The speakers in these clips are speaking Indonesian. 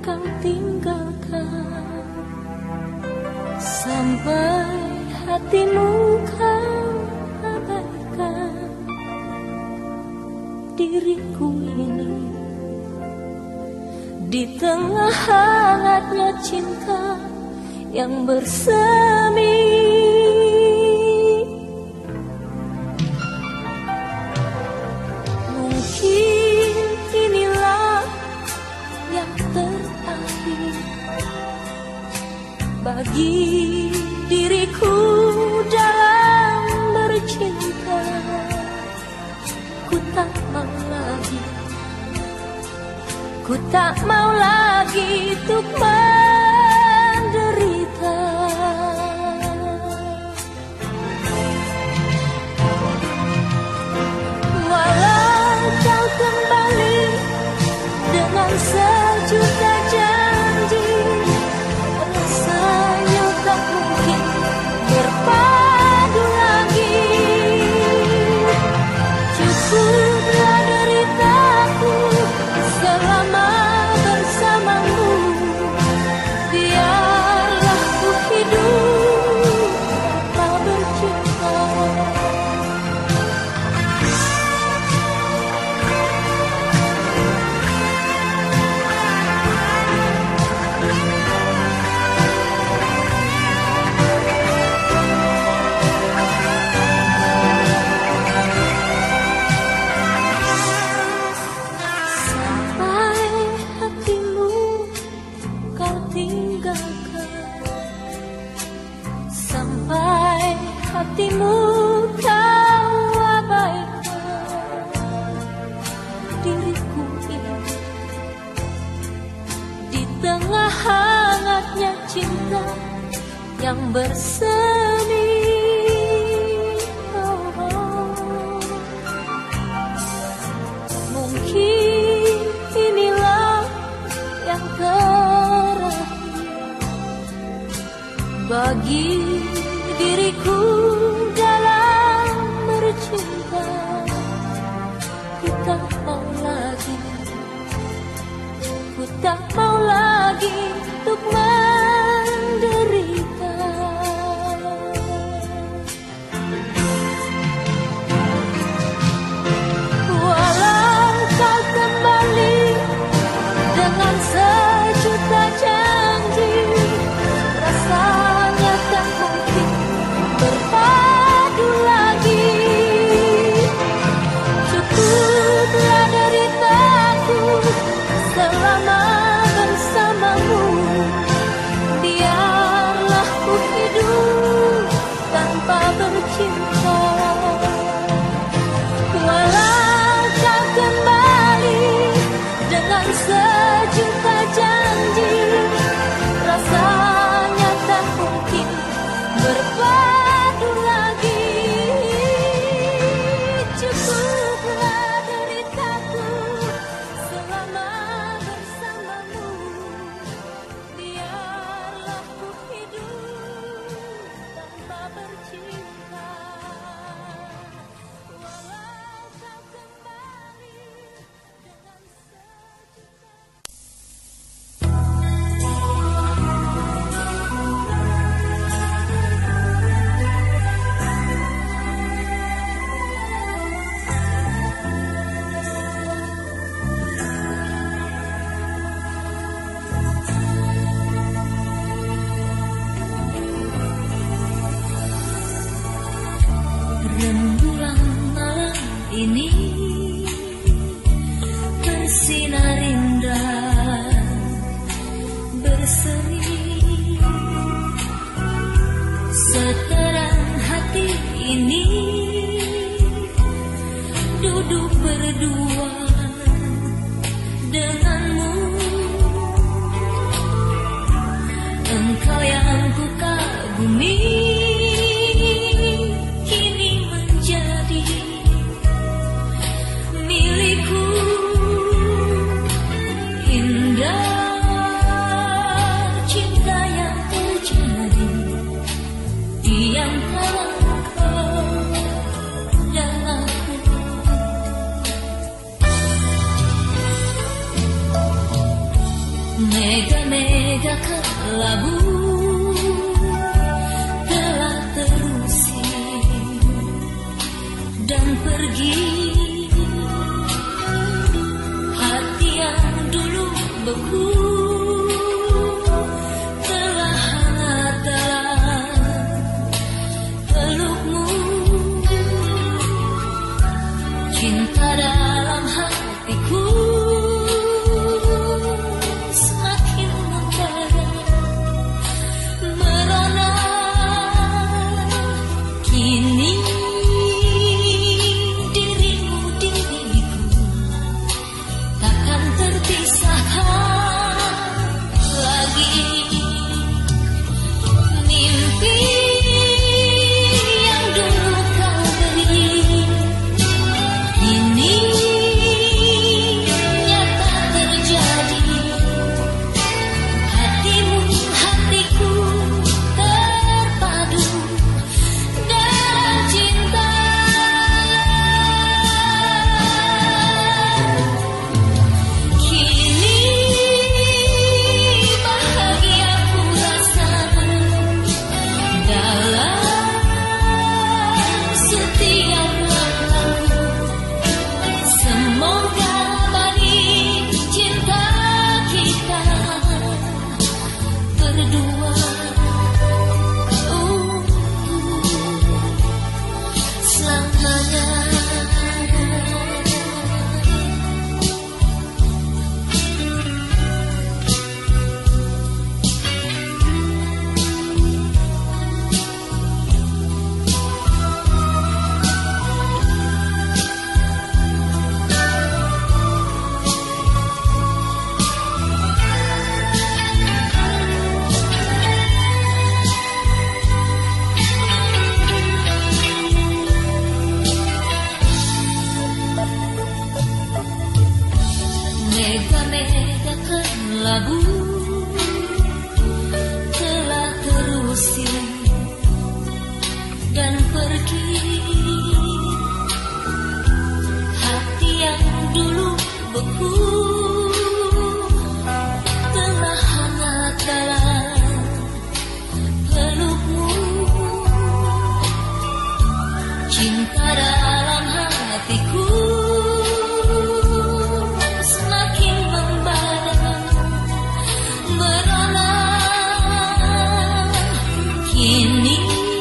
kau tinggalkan, sampai hatimu kau abaikan. Diriku ini di tengah hangatnya cinta yang bersemi. Mungkin inilah yang terakhir bagi diriku dalam bercinta. Ku tak mau lagi, ku tak mau lagi untuk menderita. Walau kau kembali dengan sejuta janji, rasanya tak mungkin berpadu lagi. Cukuplah deritaku selama bersamamu. Biarlah ku hidup tanpa bercinta. Sampai hatimu kau tinggalkan, sampai hatimu kau abaikan. Diriku ini di tengah hangatnya cinta yang bersemi. Oh, oh. Mungkin inilah yang terakhir bagi diriku dalam bercinta. Ku tak mau lagi, ku tak mau lagi untuk menderita. Walau kau kembali dengan sejuta janji, rasanya tak mungkin berpadu lagi. Cukuplah deritaku selama bersamamu. Biarlah ku hidup tanpa bercinta. Walau kau kembali dengan sejuta janji, rasanya tak mungkin berpadu lagi. Cukuplah deritaku selama bersamamu. Biarlah ku hidup tanpa bercinta. Walau kau kembali dengan sejuta Mega-mega kelabu telah terusir dan pergi. Hati yang dulu beku telah hangat dalam pelukmu. Cinta dalam hatiku semakin membara, merona. Kini dirimu diriku takkan terpisahkan lagi. Mimpi yang dulu kau beri kini nyata terjadi. Hatimu hatiku terpadu dalam cinta. Kini bahagia ku rasa dalam setiap langkahku. Semoga abadi cinta kita berdua selamanya. Mega-mega kelabu telah terusir dan pergi. Hati yang dulu beku telah hangat dalam pelukmu. Cinta dalam hatiku semakin membara, merona. Kini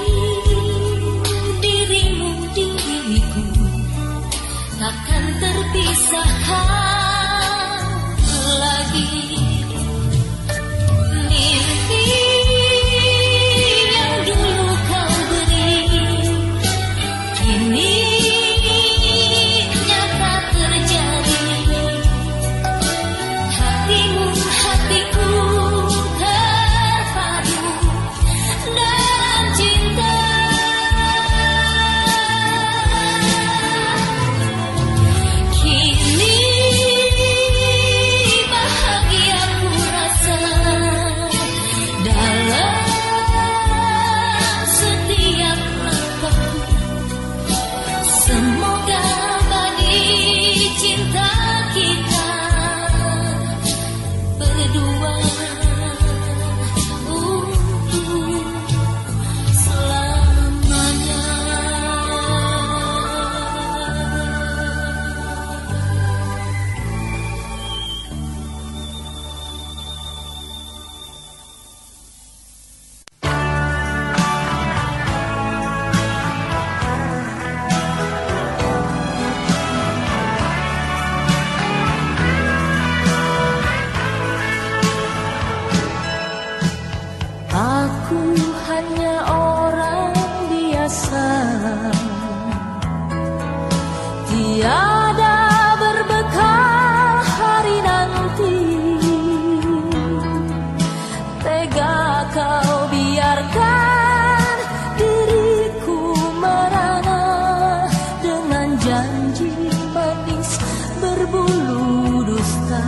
dirimu diriku takkan terpisahkan lagi. Mimpi yang dulu kau beri kini nyata terjadi. Hatimu hatiku terpadu dalam cinta. Kini bahagia ku rasa dalam setiap langkahku. Semoga abadi cinta kita berdua selamanya. Aku hanya orang biasa, tiada berbekal hari nanti. Tega kau biarkan diriku merana dengan janji manis berbulu dusta.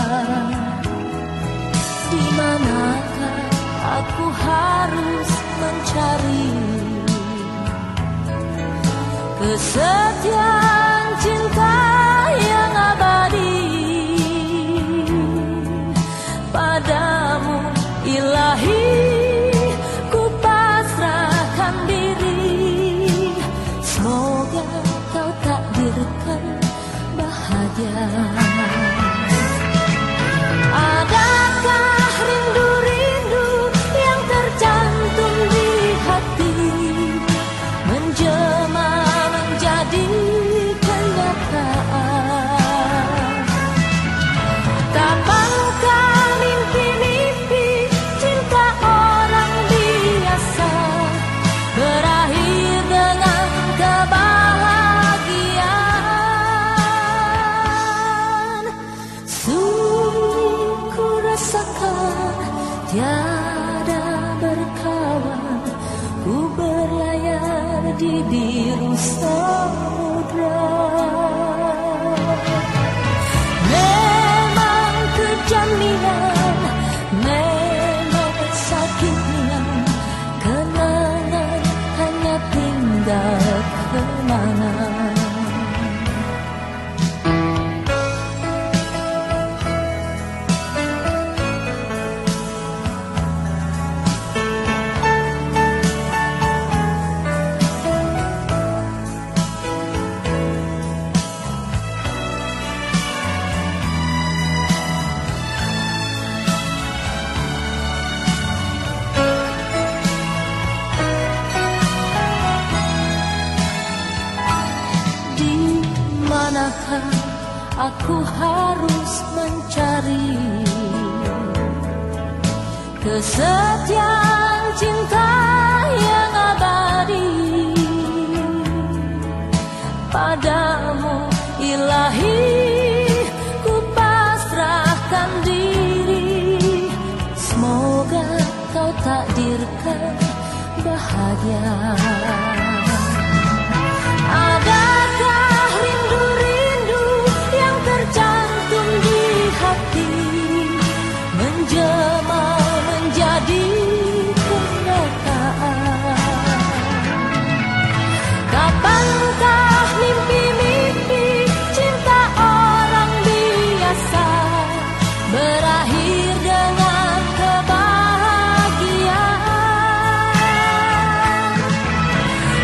Di manakah aku harus mencari kesetiaan cinta yang abadi? tiada berkawan, ku berlayar di biru samudra. Memang kejaminan, memang sakit ringan, kenangan hanya tinggal kenangan. Manakah aku harus mencari kesetiaan cinta yang abadi padamu, Ilahi, ku pasrahkan diri. Semoga kau takdirkan bahagia. Adakah rindu-rindu yang tercantum di hati menjelma menjadi kenyataan? Kapankah mimpi-mimpi cinta orang biasa berakhir dengan kebahagiaan?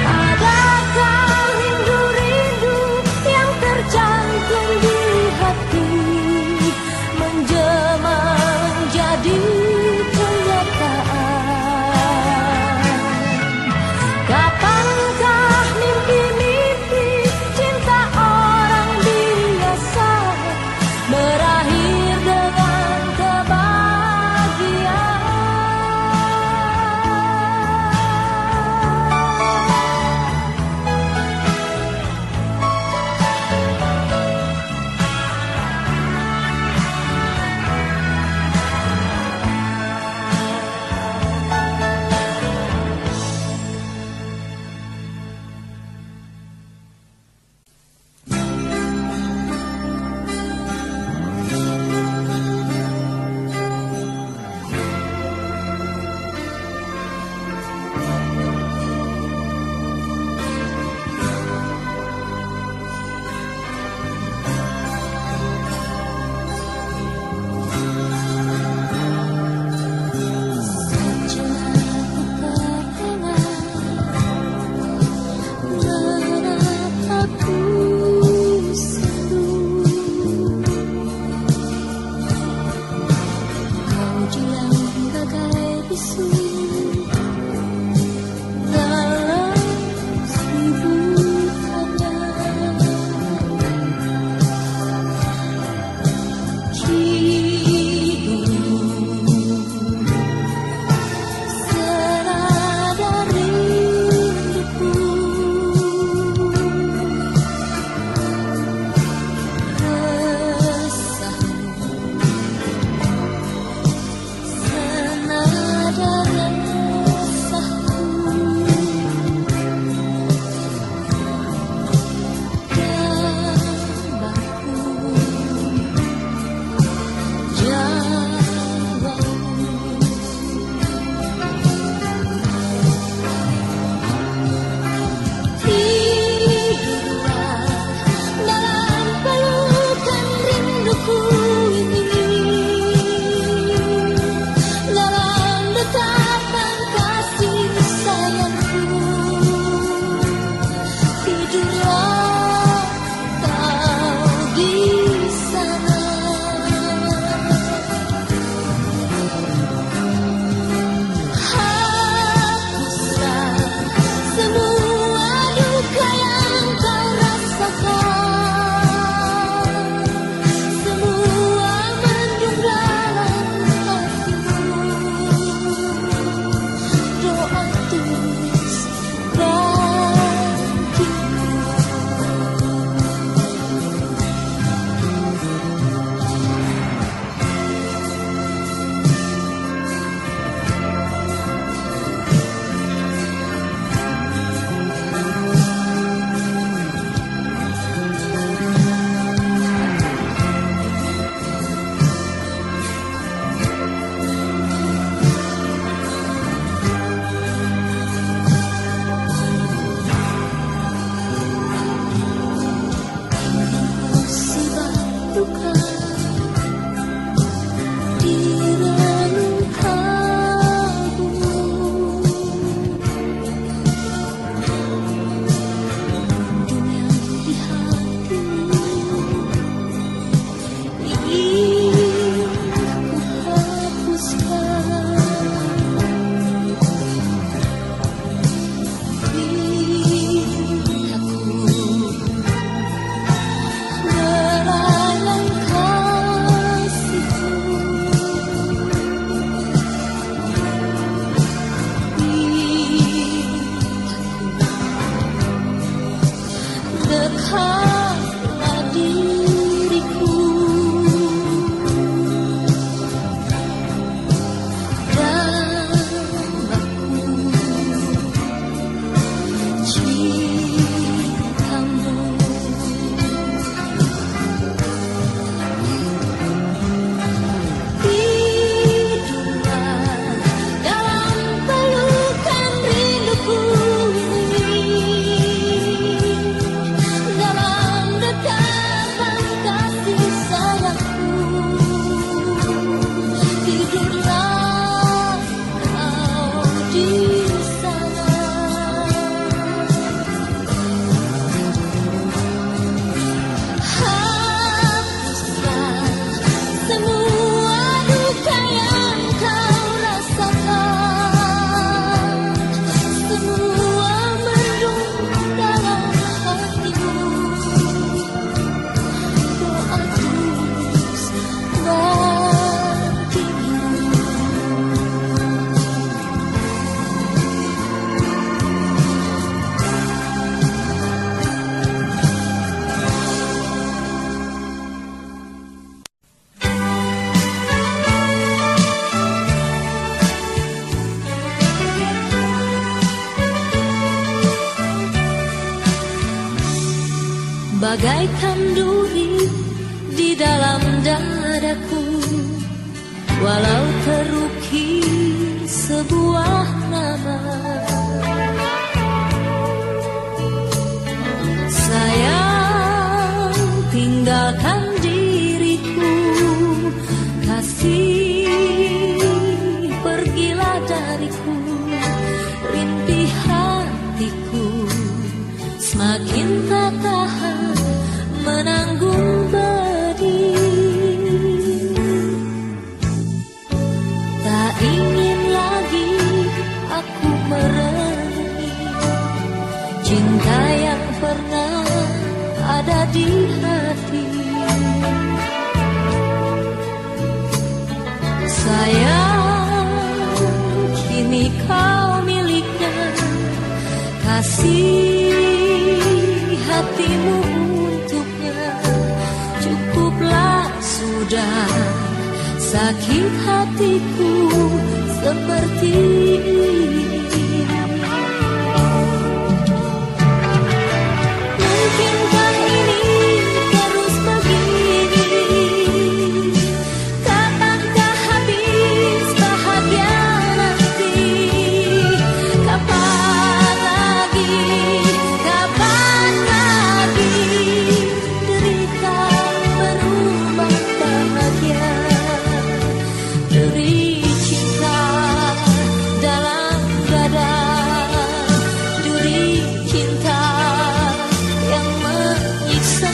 tidurlah kau di sana. Hapuslah semua duka yang kau rasakan, semua mendung dalam hatimu. Doa tulus bagimu. Bagaikan duri di dalam dadaku, walau terukir sebuah nama. Sayang, tinggalkan diriku, kasih pergilah dariku. Rimpi hatiku semakin tak tahan menanggung pedih. Tak ingin lagi aku merenungi cinta yang pernah ada di hati. Sayang, kini kau miliknya, kasih hatimu untuknya. Cukuplah sudah sakit hatiku seperti ini. Mungkinkah ini terus begini? Kapankah habis bahagia nanti? Kapan lagi? Kapan lagi derita berubah bahagia? Duri cinta dalam dada, duri cinta yang menyiksa.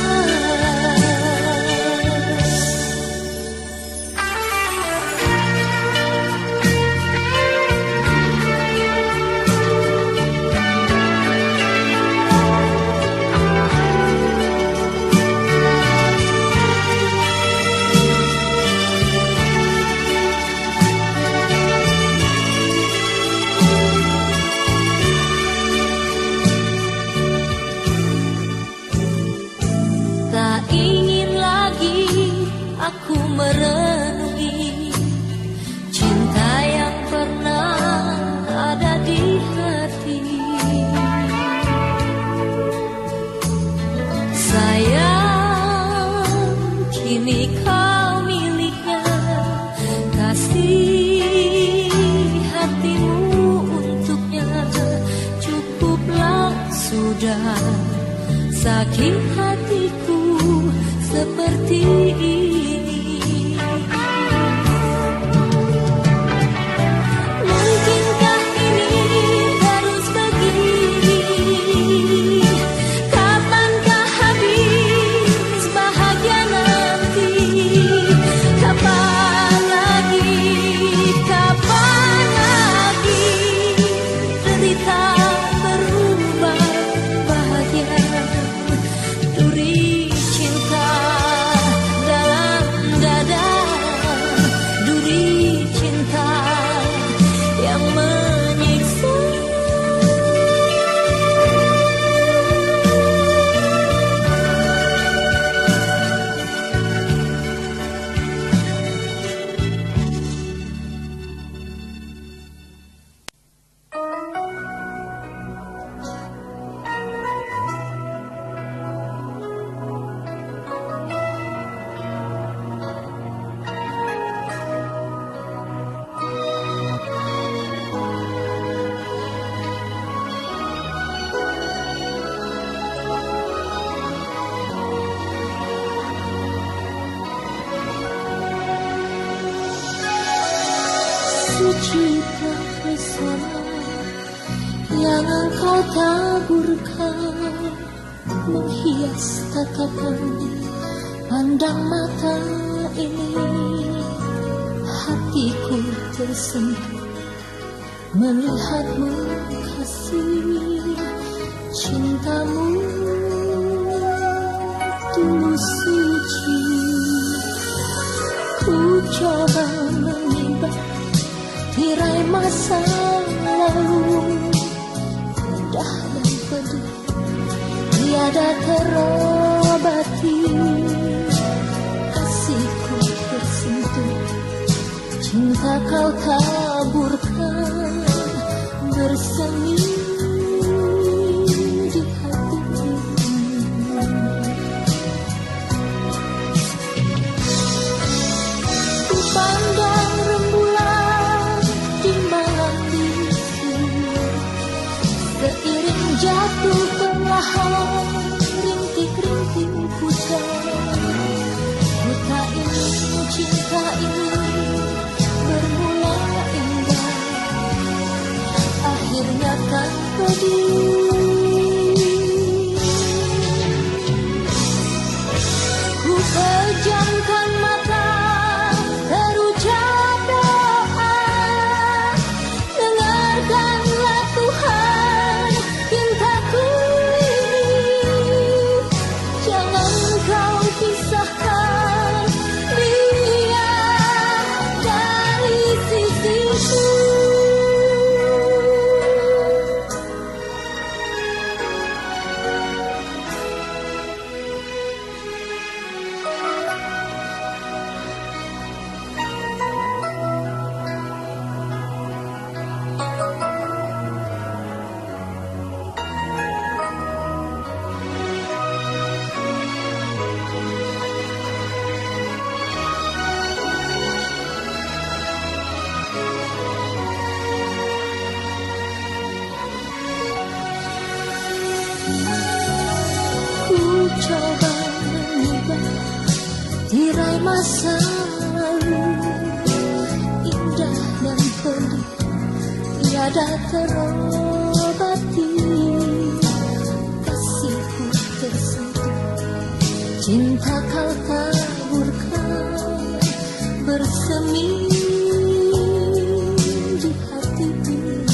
Tak ingin lagi aku merenungi cinta yang pernah ada di hati. Sayang, kini kau miliknya, kasih hatimu untuknya. Cukuplah sudah sakit hatiku seperti ini. Mungkinkah ini terus begini? Kapankah habis bahagia nanti? Kapan lagi? Kapan lagi derita berubah bahagia? Duri cinta dalam suci tak pesona yang engkau taburkan menghias tatapan pandang mata ini. Hatiku tersentuh melihatmu kasih, cintamu tulus suci. Ku coba menimba tirai masa lalu, indah dan pedih tiada terobati. Kasihku tersentuh, cinta kau taburkan bersemi di hatiku. Ku pandang rembulan di malam bisu, seiring jatuh perlahan rintik-rintik hujan. Ku tak ingin cinta ini bermula indah, akhirnya kan pedih. Ku pejamkan mata, terucap doa, dengarkanlah Tuhan cintaku ini. Jangan kau pisahkan dia dari sisiku. Coba mengubah tirai masa lalu, indah dan pedih tiada terobati. Kasihku tersentuh, cinta kau taburkan bersemi di hatiku.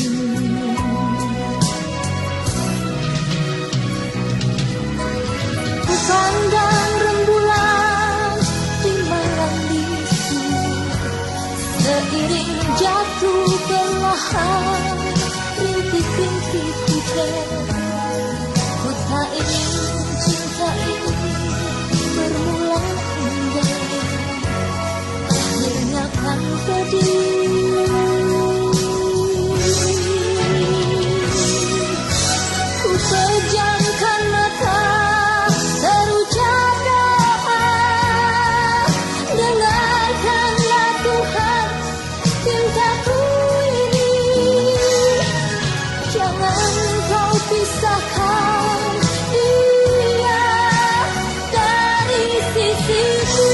Pandang rembulan di malam bisu, seiring jatuh perlahan rintik-rintik hujan. Ku tak ingin cinta ini bermula indah, akhirnya kan pedih. Ku pejamkan mata, terucap doa, dengarkanlah Tuhan cintaku ini. Jangan kau pisahkan dia dari sisiku.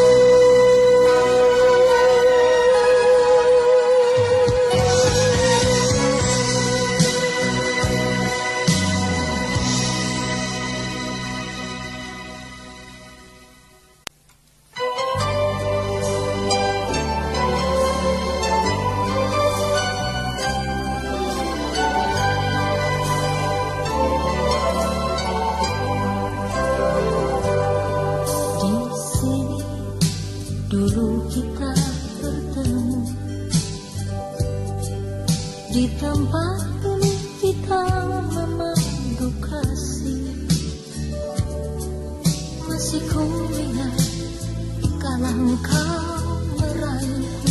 Dulu kita bertemu di tempat ini, kita memandu kasih. Masih ku ingat kala engkau meraihku,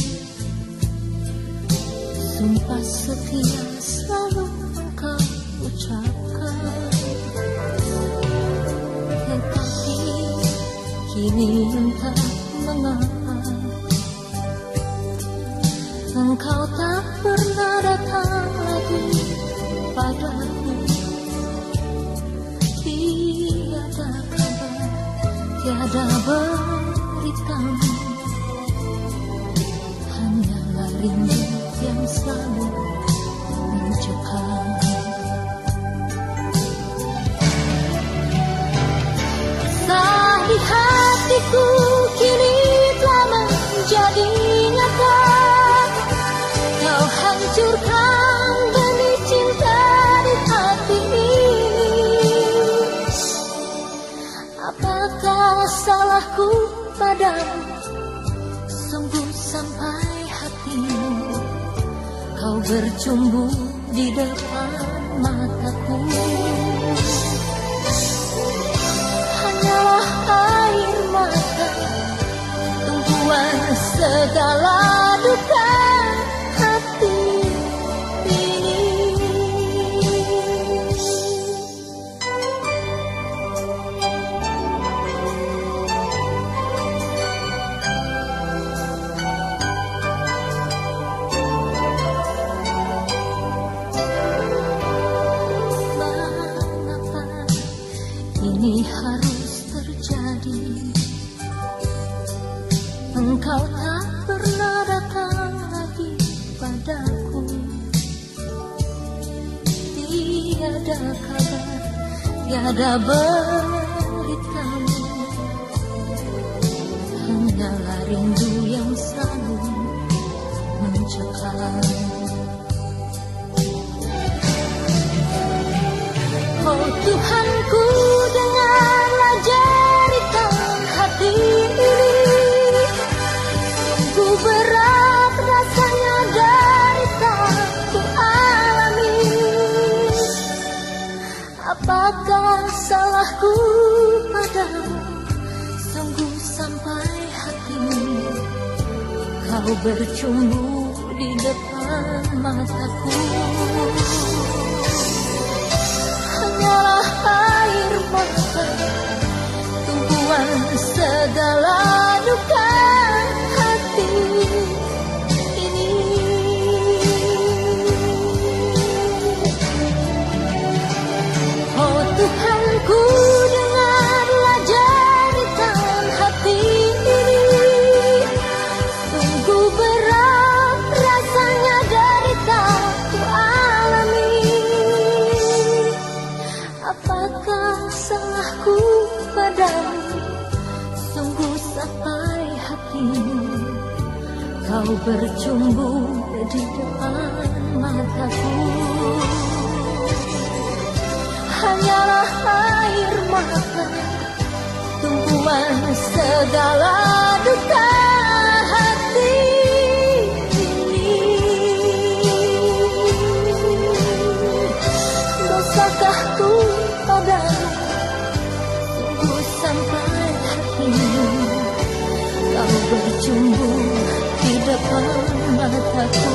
sumpah setia selalu engkau ucapkan. Tetapi kini entah mengapa engkau tak pernah datang lagi padaku. Tiada kabar, tiada beritamu, hanyalah rindu selalu mencekam. Resah di hatiku kini telah menjadi nyata. Kau hancurkan benih cinta di hati ini. Apakah salahku padamu? Sungguh sampai hatimu kau bercumbu di depan mataku. Hanyalah air mata, tumpuan segala duka hati ini. Ini harus terjadi. Engkau tak pernah datang lagi padaku. Tiada kabar, tiada beritamu. Hanyalah rindu yang selalu mencekam. Oh Tuhanku, dengarlah jeritan hati ini. Sungguh berat rasanya derita ku alami. Apakah salahku padamu? Sungguh sampai hatimu kau bercumbu di depan mataku. Hanyalah air mata, tumpuan segala duka hati ini. Oh Tuhanku, dengarlah jeritan hati ini. Sungguh berat rasanya derita ku alami. Apakah salahku padamu? Sungguh sampai hatimu kau bercumbu di depan mataku. Hanyalah air mata, tumpuan segala duka hati ini. Dosakah ku padamu? Sungguh sampai hatimu kau bercumbu di depan mataku.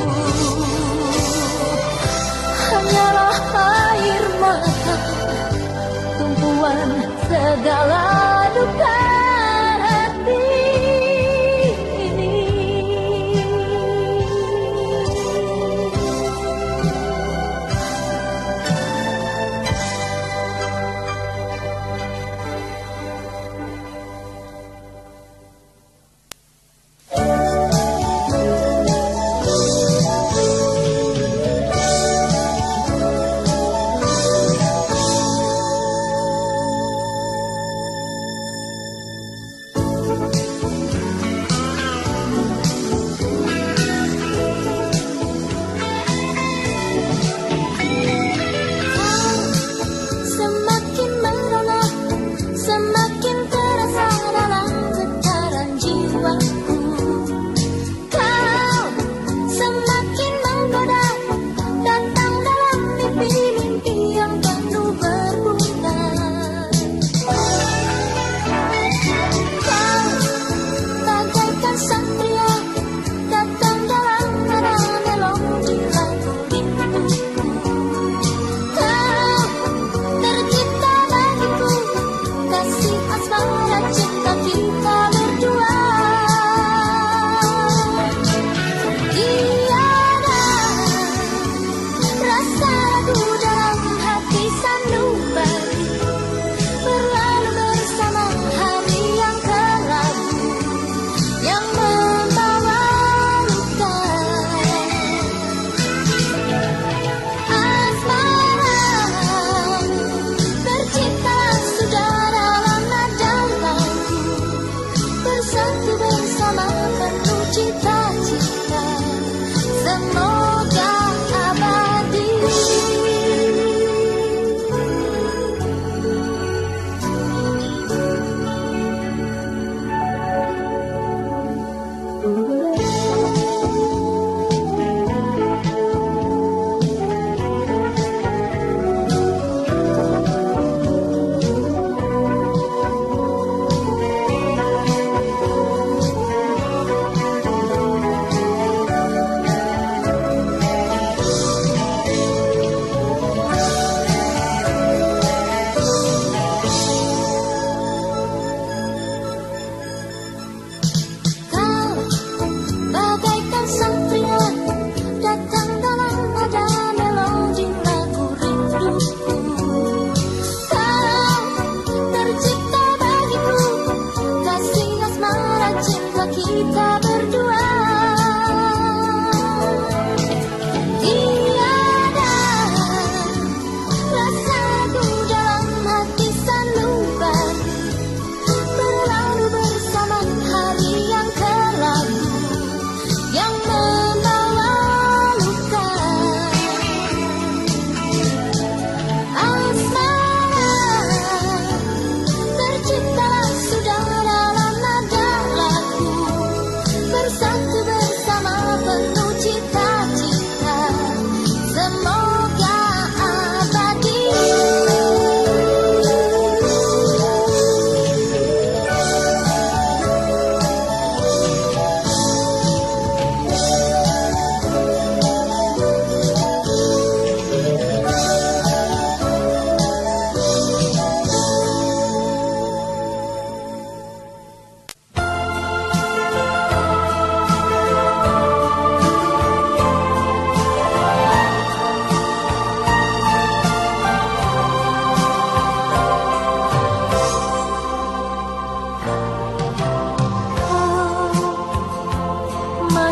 Hanyalah air mata, tumpuan segala duka hati ini.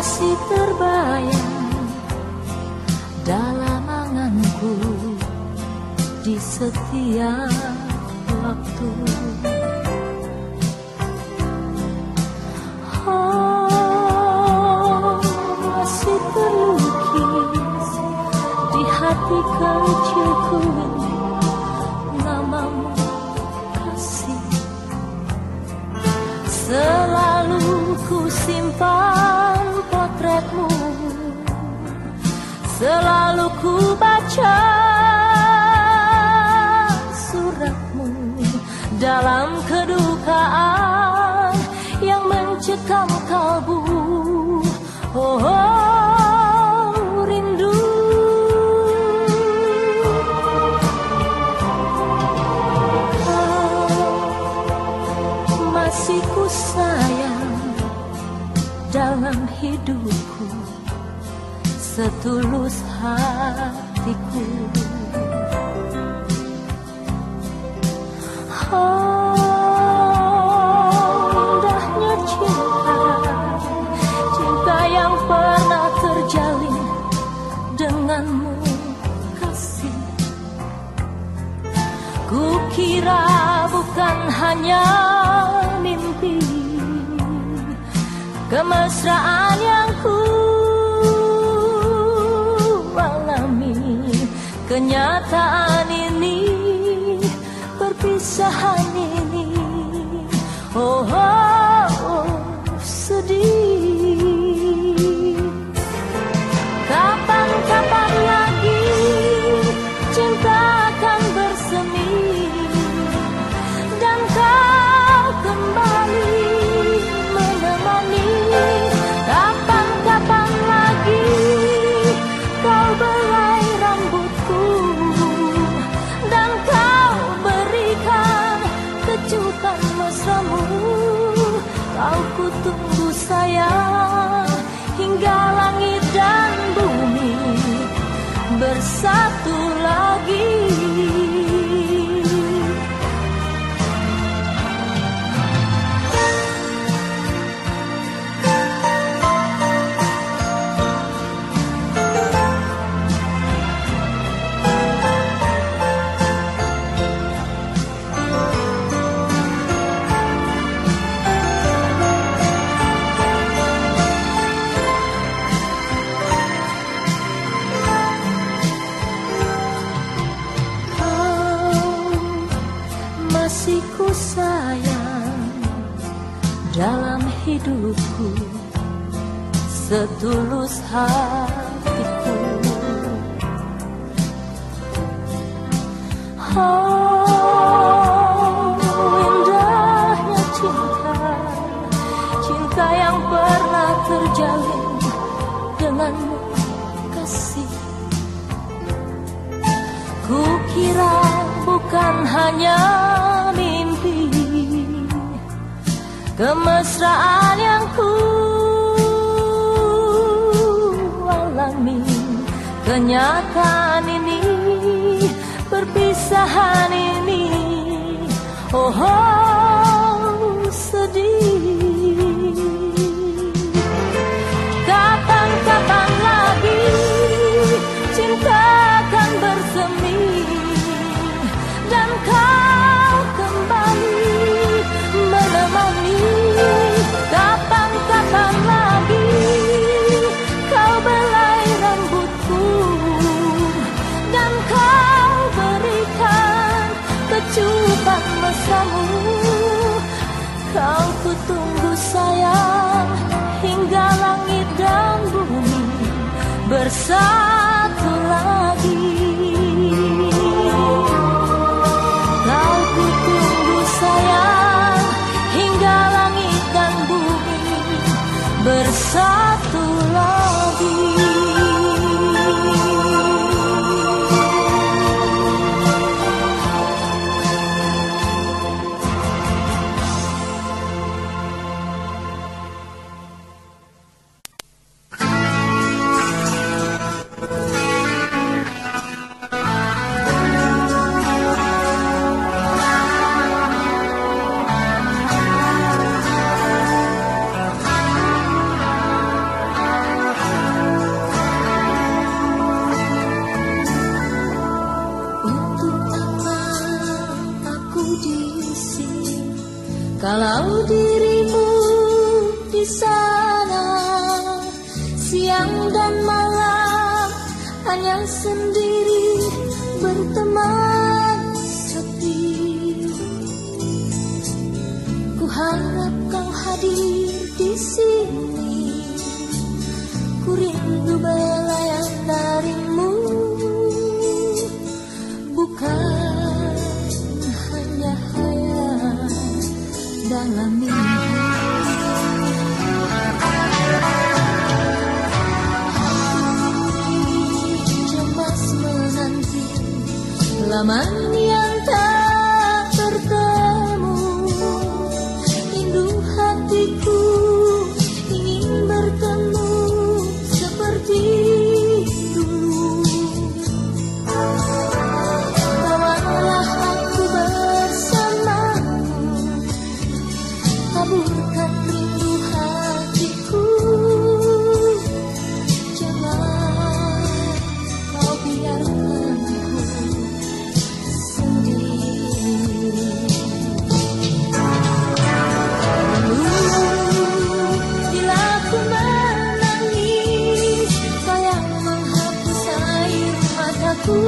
masih terbayang dalam anganku di setiap waktu. Oh, masih terlukis di hati kecilku ini namamu kasih. Selalu ku simpan potretmu, selalu ku baca suratmu dalam kedukaan yang mencekam kalbu. Oh, oh, rindu. Kau masih ku sayang dalam hidupku setulus hatiku. Oh, indahnya cinta, cinta yang pernah terjalin denganmu kasih. Kukira bukan hanya mimpi, kemesraan yang ku alami, kenyataan ini, perpisahan ini. Oh, oh, oh, sedih. Kapan-kapan lagi cinta akan bersemi dan kau kembali menemani. Kapan-kapan lagi kau belai rambutku dan kau berikan kejutan mesramu. Kau ku tunggu sayang hingga langit dan bumi bersatu lagi. Masih ku sayang dalam hidupku setulus hatiku. Oh, indahnya cinta, cinta yang pernah terjalin denganmu kasih. Kukira bukan hanya mimpi, kemesraan yang ku alami, kenyataan ini, perpisahan ini. Oh, oh, sedih. Kapan-kapan lagi cinta akan bersemi dan kau kembali menemani. Kapan-kapan lagi kau belai rambutku dan kau berikan kecupan mesramu. Kau ku tunggu sayang hingga langit dan bumi bersatu lagi. Kau ku tunggu sayang hingga langit dan bumi bersatu lagi. siang dan malam hanya sendiri berteman sepi. Ku harap kau hadir di sini, ku rindu belayan darimu, bukan hanya khayal dalam mimpi. Cemas menanti lama yang tak bertemu, rindu hatiku ingin bertemu seperti dulu. Bawalah aku bersamamu, taburkan rindu hatiku. Jangan kau biarkan aku sendiri. Bila aku menangis, kau yang menghapus air mataku.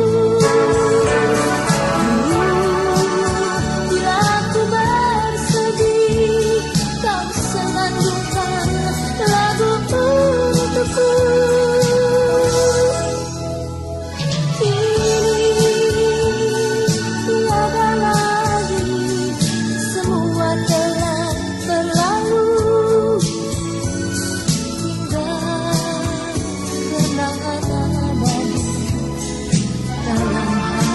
Bila aku bersedih, kau senandungkan lagu untukku. Kini tiada lagi, semua telah berlalu. Tinggal kenangan abadi dalam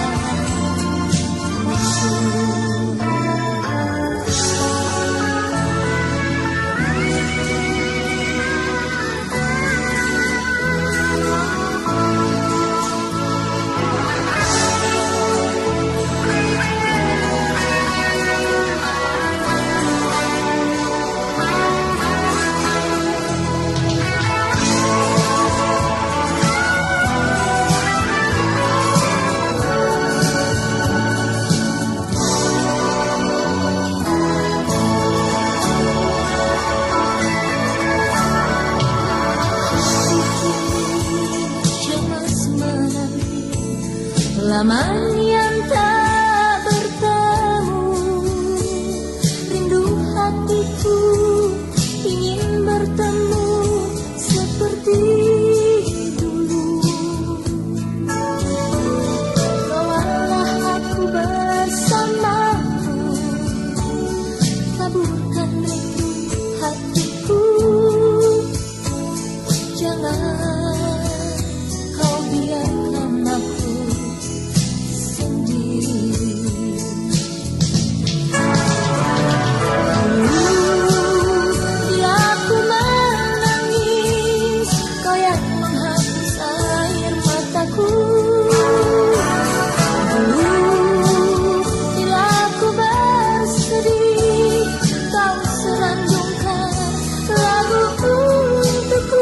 cemas menanti laman yang tak bertemu, rindu hatiku ingin bertemu seperti dulu. Bawalah aku bersamamu, taburkan rindu hatiku. Jangan kau biarkan aku sendiri. Bila aku menangis, kau yang menghapus air mataku. Bila aku bersedih, kau serandungkan lagu untukku.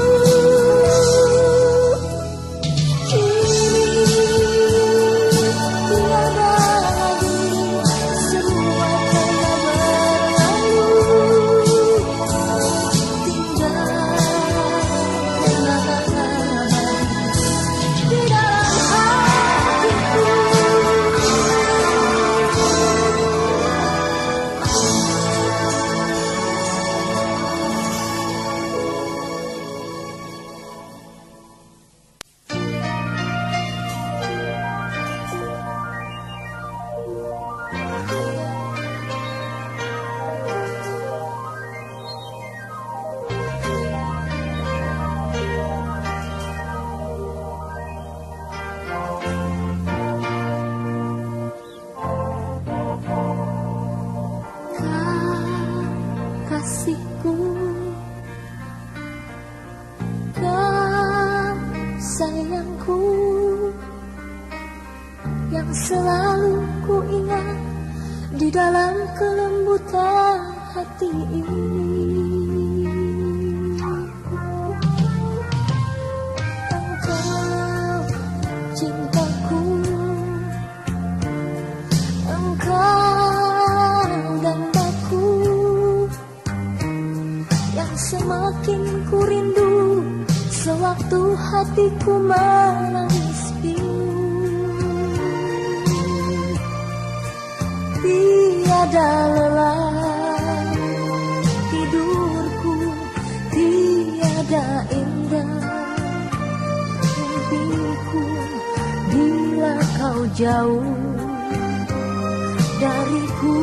Kasihku, kau sayangku, yang selalu ku ingat di dalam kelembutan hati ini. Engkau cintaku, engkau dambaku, yang semakin ku rindu sewaktu hatiku menangis pilu. Tiada lelah tidurku, tiada indah mimpiku bila kau jauh dariku.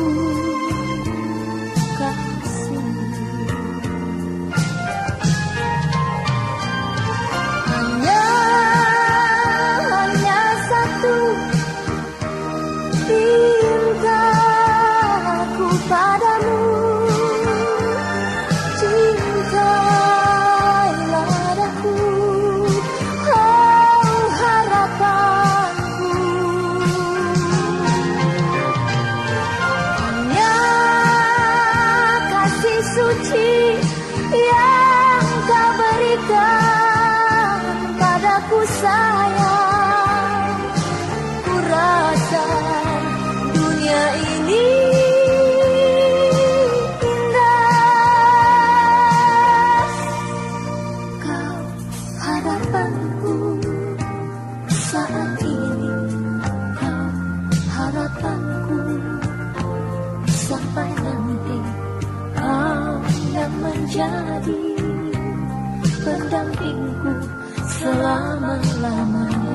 Jadi pendampingku selama-lamanya.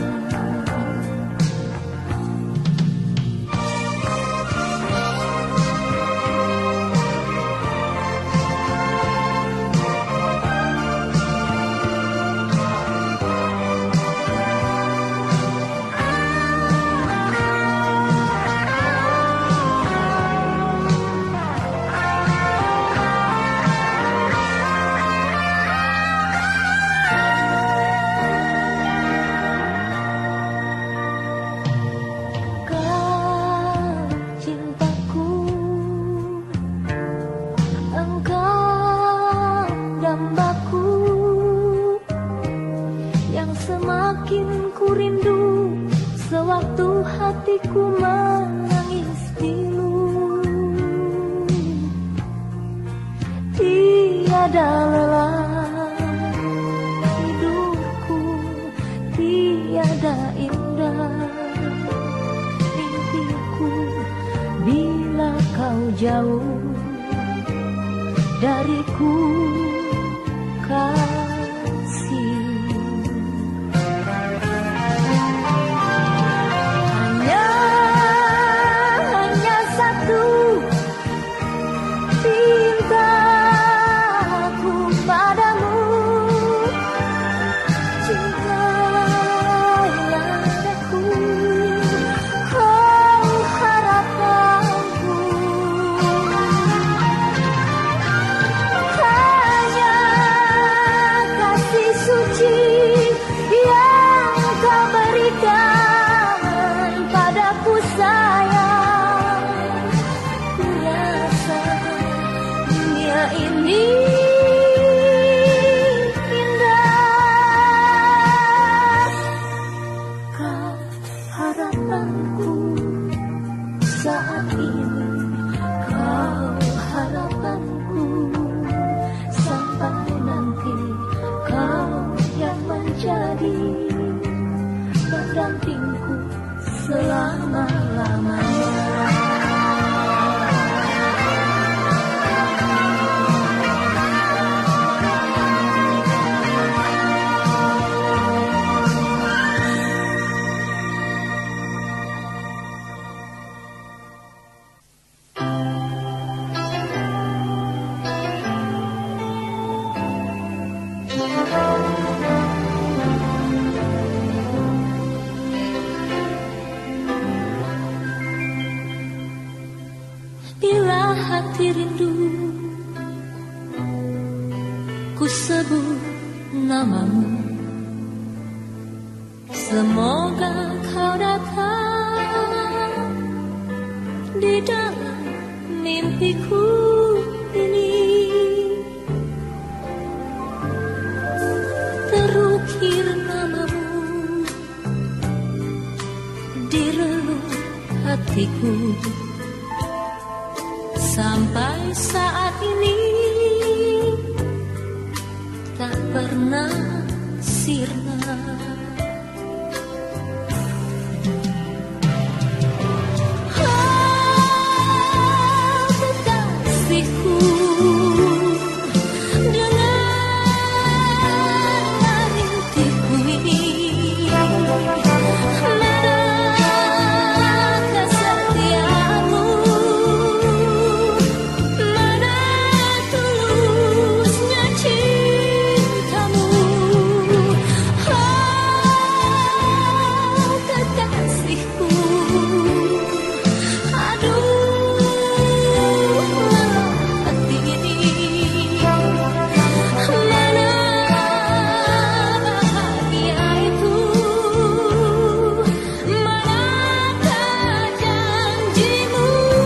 Hatiku menangis pilu, tiada lelah tidurku, tiada indah mimpiku bila kau jauh dariku, kasih. Pendampingku selama-lamanya. Hati rindu, ku sebut namamu. Semoga kau datang di dalam mimpiku ini. Terukir namamu di relung hatiku. Sampai saat ini tak pernah sirna. Kekasihku, dengarlah rintiku ini. Manakah setiamu, mana tulusnya cintamu. Oh kekasihku, aduh hati ini, mana bahagia itu, manakah janjimu.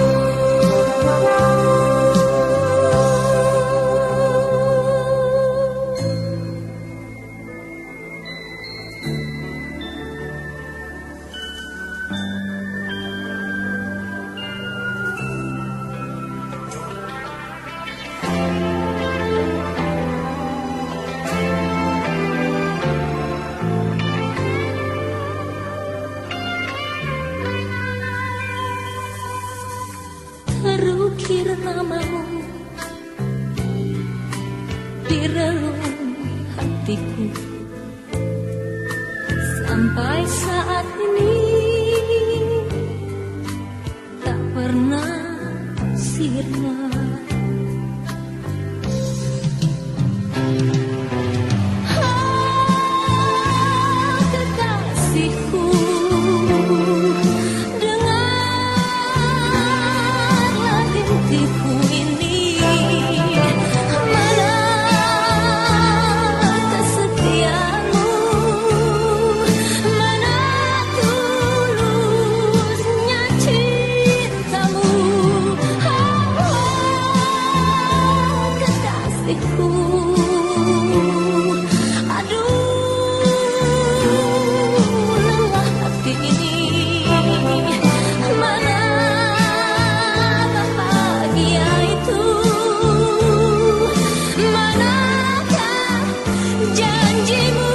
Terukir namamu di relung hatiku, sampai saat ini tak pernah sirna. Oh kekasihku, dengarlah rintiku ini. Manakah setiamu, mana tulusnya cintamu. Oh kekasihku, aduh lelah hati ini, mana bahagia itu, manakah janjimu.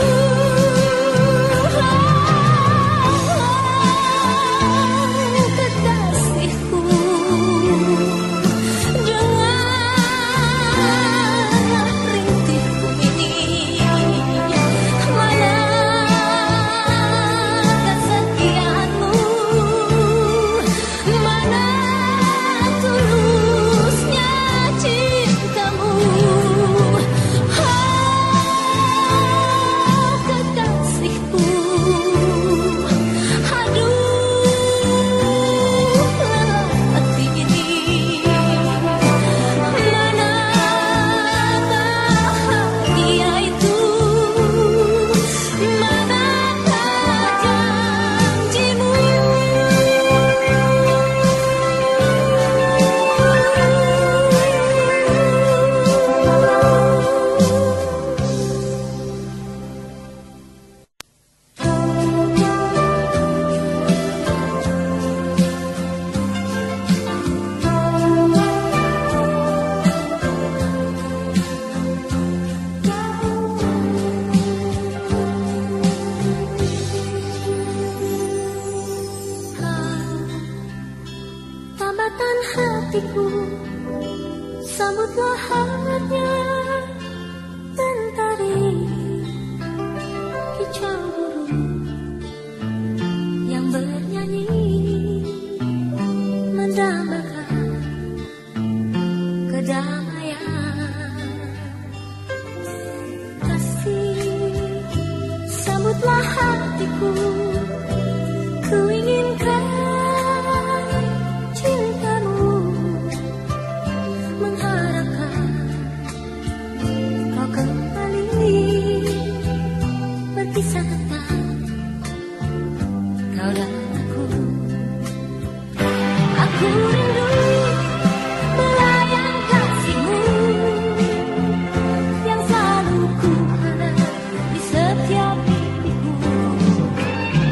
Oh kekasihku, dengarlah rintiku ini. Manakah setiamu, mana tulusnya cintamu. Oh kekasihku, aduh lelah hati ini, mana bahagia itu, manakah janjimu. Tambatan hatiku, sambutlah hangatnya mentari, kicau burung yang bernyanyi mendambakan kedamaian. Kasih, sambutlah hatiku, ku inginkan cintamu, mengharapkan kau kembali berkisah tentang kau dan aku. Aku rindu melayang kasihmu yang selalu ku harap di setiap mimpiku.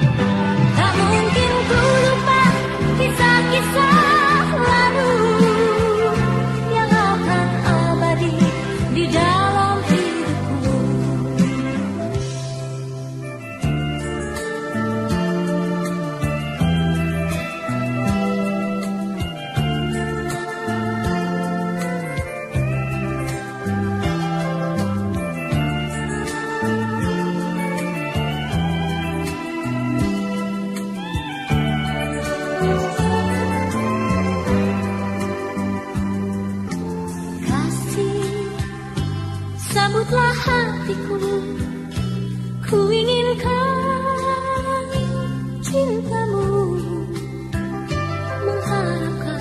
ku inginkan cintamu, mengharapkan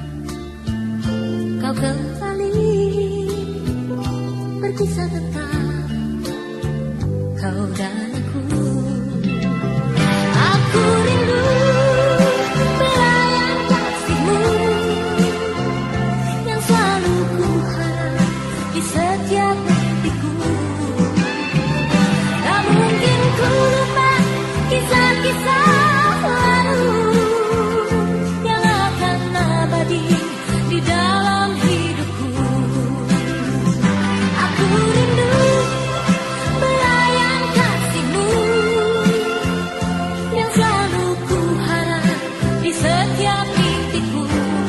kau kembali, berkisah tentang kau dan aku. Aku rindu belayan kasihmu yang selalu ku harap di setiap mimpiku. Tak mungkin ku lupa kisah-kisah lalu yang akan abadi di dalam hidupku. Aku rindu belayan kasihmu yang selalu ku harap di setiap mimpiku.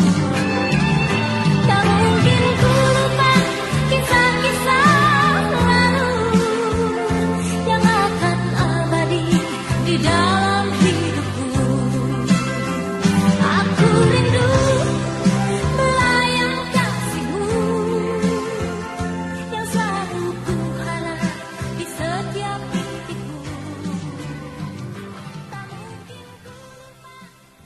Tak mungkin ku lupa kisah-kisah lalu yang akan abadi di dalam hidupku. Aku rindu belayan kasihmu yang selalu ku harap di setiap mimpiku. Tak mungkin ku lupa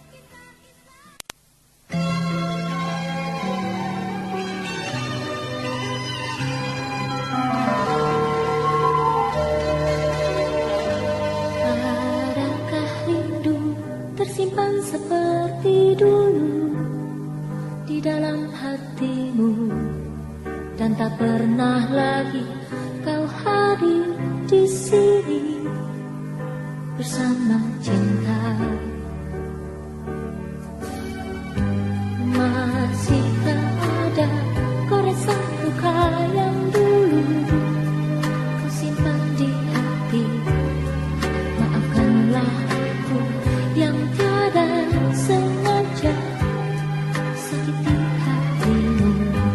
adakah rindu tersimpan seperti dulu di dalam hatimu, dan tak pernah lagi kau hadir di sini bersama cinta. Masihkah ada goresan luka yang dulu kau simpan di hati? Maafkanlah aku yang tiada sengaja sakiti hatimu.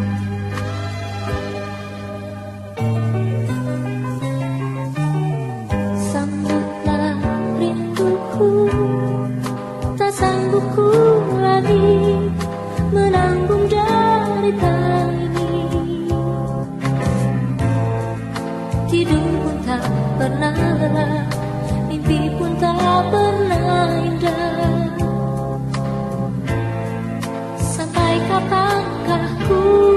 Sambutlah rinduku, tak sanggup ku lagi menanggung derita ini. Tidur pun tak pernah lelah, mimpi pun tak pernah indah. Sampai kapankah ku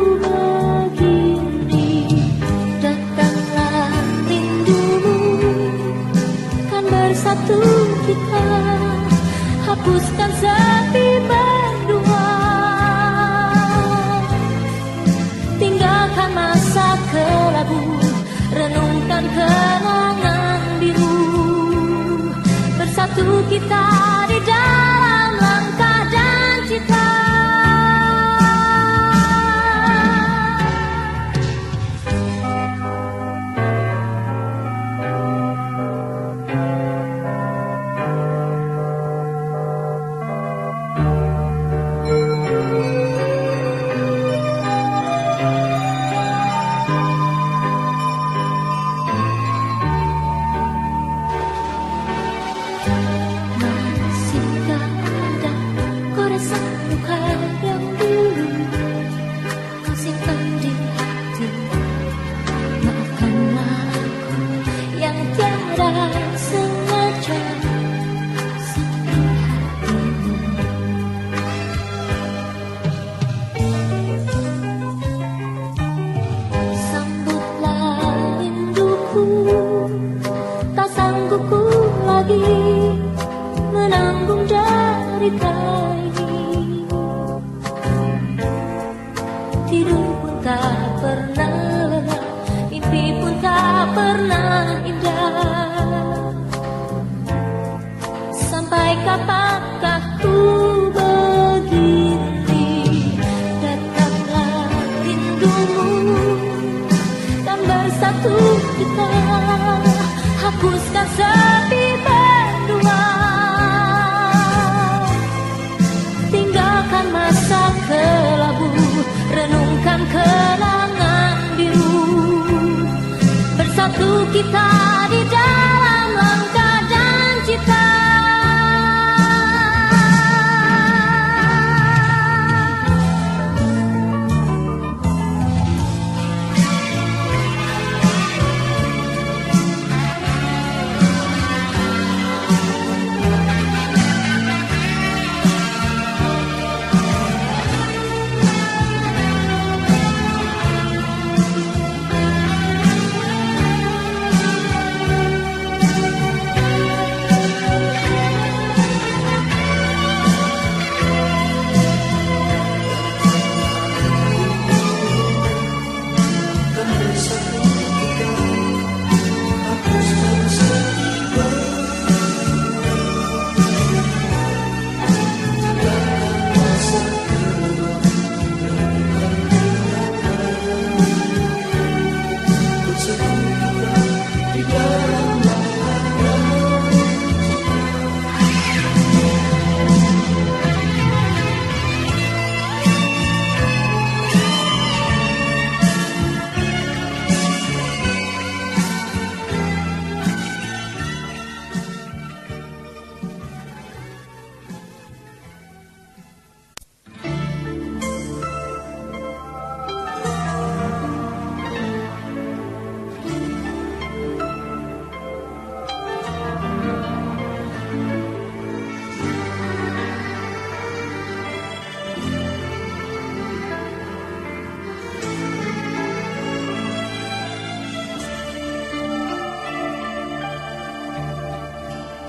begini? Datanglah rindumu, kan bersatu kita hapuskan sepi berdua. Tinggalkan masa kelabu, renungkan kenangan biru. Bersatu kita di dalam langkah dan cita. Masihkah ada goresan luka yang dulu kau simpan di hati? Maafkanlah aku yang tiada sengaja sakiti hatimu. Sambutlah rinduku, tak sanggup ku lagi menanggung derita ini. Tidur pun tak pernah lelah, mimpi pun tak pernah indah. Sampai kapankah ku begini? Datanglah rindumu, dan bersatu kita hapuskan sepi berdua. Tinggalkan masa kelabu, renungkan kenangan biru. Bersatu kita di dalam langkah dan cita.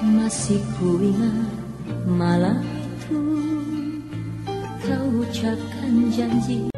Masih ku ingat malam itu kau ucapkan janji.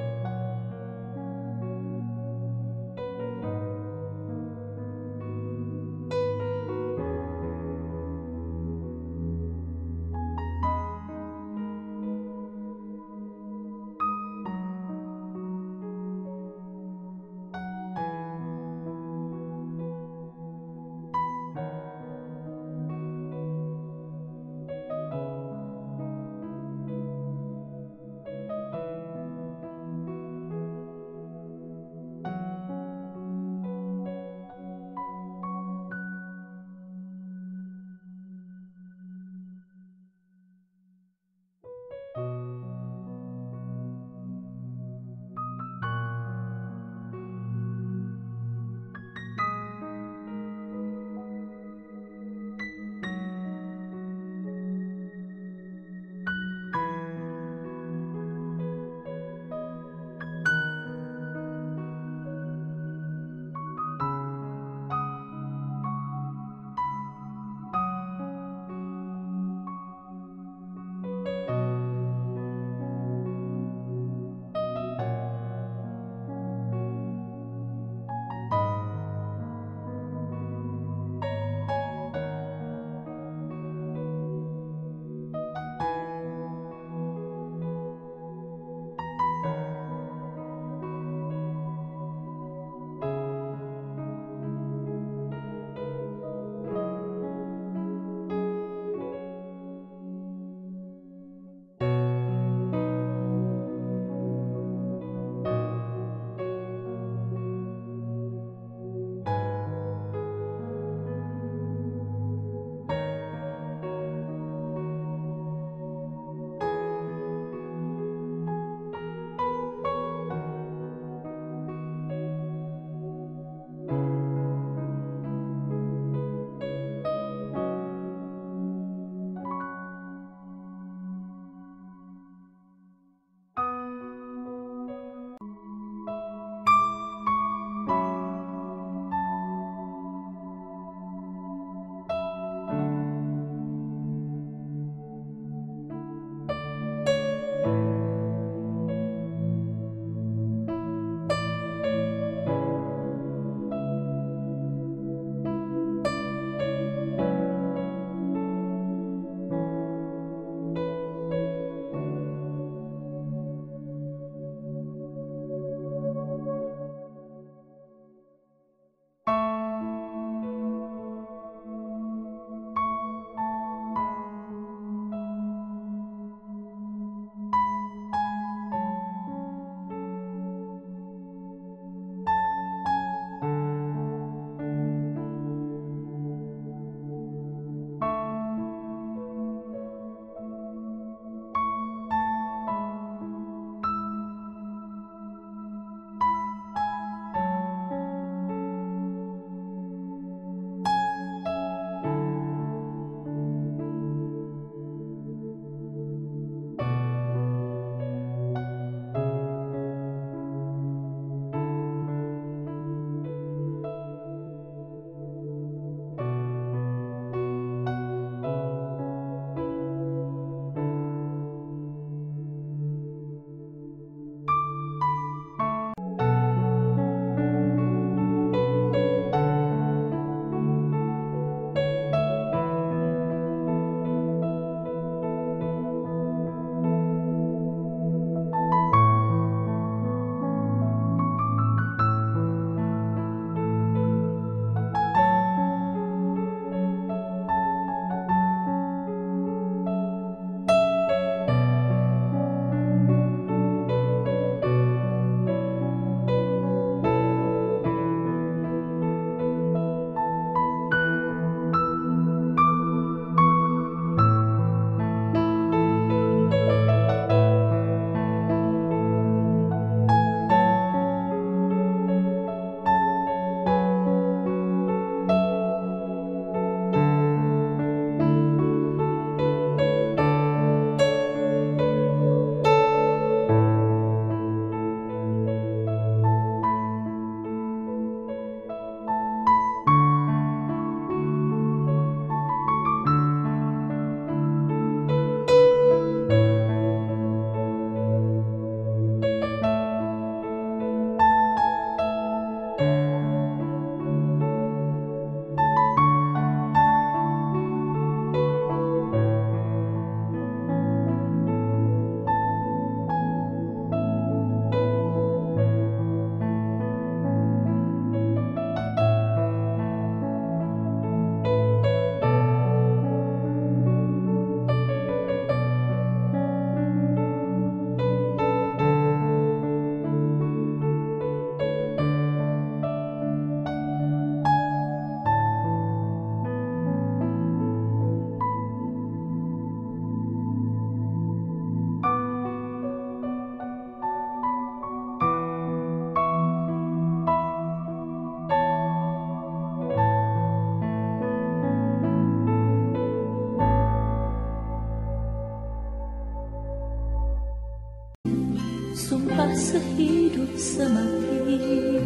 sumpah sehidup semati.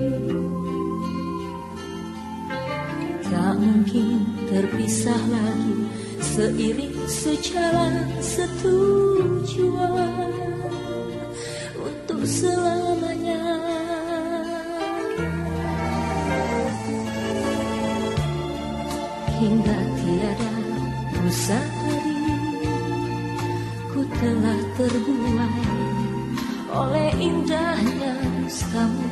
Tak mungkin terpisah lagi, seiring sejalan setujuan untuk selamanya. Hingga tiada ku sadari, ku telah terbuai oleh indahnya dustamu.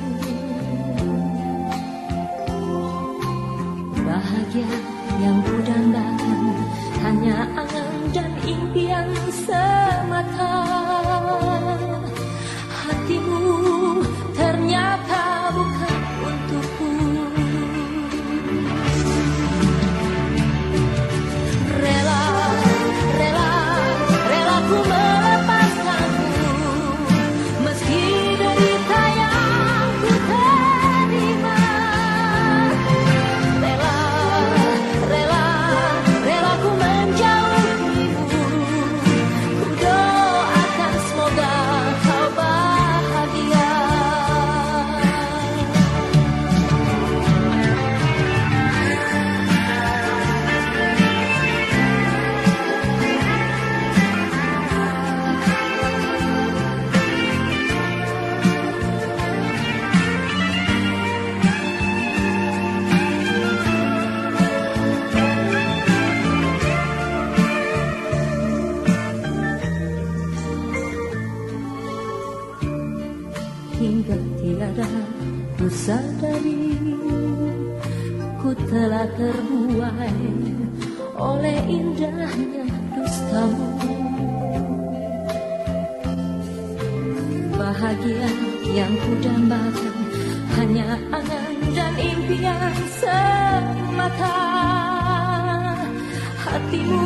Bahagia yang ku dambakan hanya angan dan impian semata. Hatimu ternyata bukan untukku. Rela, rela, rela ku melepaskanmu, meski derita yang ku terima. Rela, rela, rela ku menjauhimu. Ku doakan semoga kau bahagia. Hingga tiada ku sadari, ku telah terbuai oleh indahnya dustamu. Bahagia yang ku dambakan hanya angan dan impian semata. Hatimu